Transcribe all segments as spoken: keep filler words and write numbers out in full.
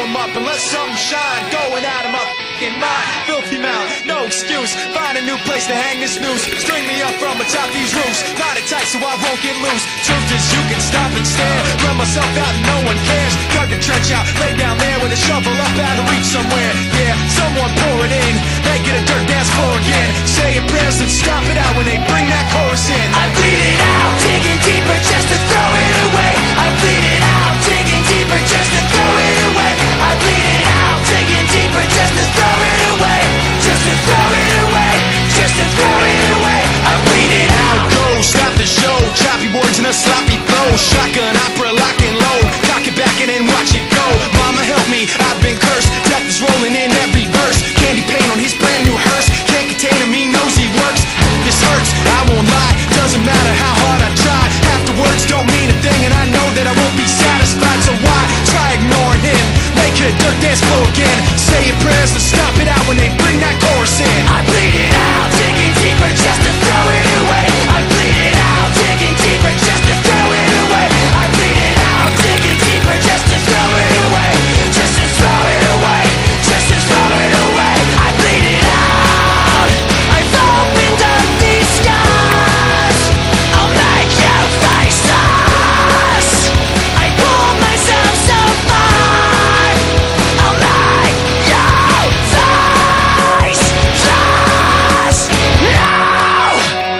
them up and let something shine. Going out of my f***ing mind. Filthy mouth, no excuse. Find a new place to hang this noose. String me up from atop these roofs. Knot it tight so I won't get loose. Truth is you can stop and stare. Run myself out and no one cares. Dug the trench out, lay down there with a shovel up out of reach somewhere. Yeah, someone pour it in. Make it a dirt dance floor again. Say your prayers and stop it out when they bring that chorus in. I bleed it out, digging deeper just to throw it away. I bleed it out, digging deeper just to throw it away. I bleed it out, digging deeper just to throw it away. Just to throw it away, just to throw it away. I bleed it out. Go, stop the show. Choppy words and a sloppy flow. Shotgun opera, lock and load. Cock it back and then watch it go. Mama help me, I've been cursed. Death is rolling in every verse. Candy paint on his brand new hearse. Can't contain him, he knows he works. This hurts, I won't lie. Doesn't matter how hard I try. Half the words don't mean a thing, and I know that I won't be satisfied. So why try ignoring him? Make it a dirt dance floor again. Say your prayers and stop it out when they bring that chorus in. I bleed it out, digging deeper just to throw it away. I bleed it out, digging deeper just to throw it away. I bleed it out, digging deeper just to throw it away. Just to throw it away, just to throw it away. I bleed it out. I've opened up these scars. I'll make you face us. I pull myself so far. I'll make you face us. Now.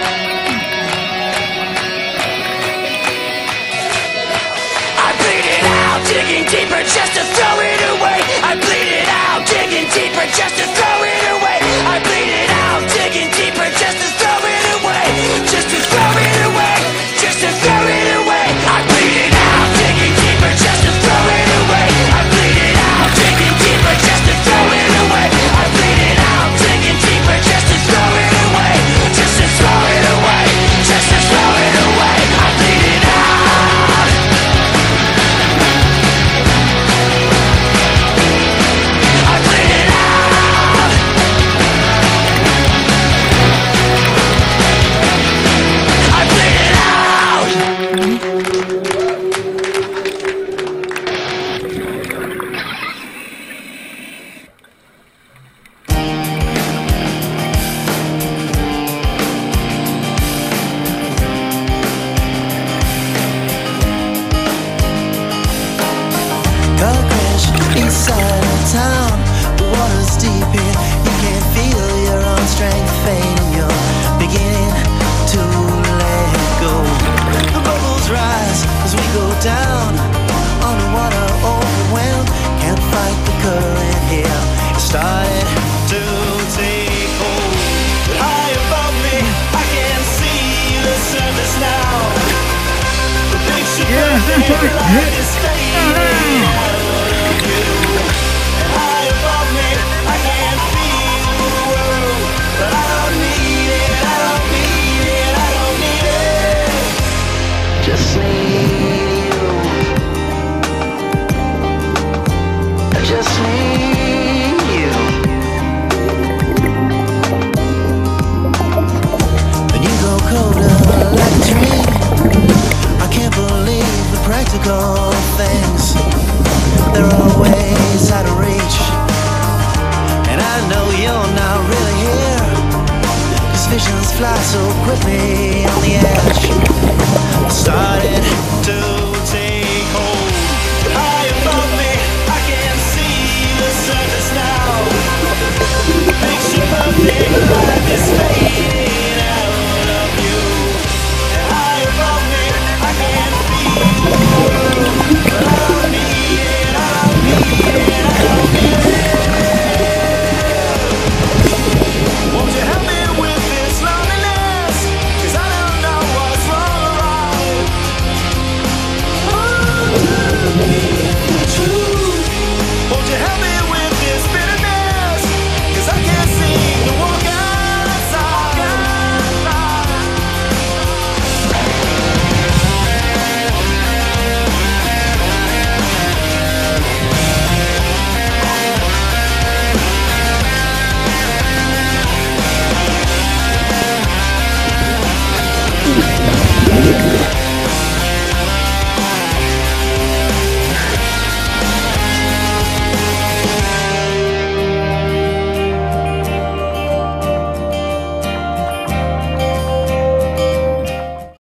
I bleed it out, digging deeper just to throw it away. I bleed it out, digging deeper just to throw it away. I bleed it out, digging deeper just to throw it away. Just to throw it away, just to throw it away. I bleed it out, digging deeper just to throw it away. I bleed it out, digging deeper just to throw it away. I bleed it out, digging deeper just to throw it away. Just to throw it away, just to throw it away. I bleed it out. I bleed it out. I bleed it out. Color crash, east side of town. The water's deep here. You can feel your own strength fading. You're beginning to let go. The bubbles rise as we go down. Underwater, overwhelmed. Can't fight the current here. It started to take hold. But high above me, I can see the surface now. The picture perfect light is fading out of view. And high above me, I can feel the world. But I don't need it, I don't need it, I don't need it. Just need you. I just need you. When you go colder like a dream, I can't believe the practical things. They're always out of reach. And I know you're not really here, 'cause visions fly so quickly on the edge. I started to take hold. High above me, I can see the surface now. Picture perfect.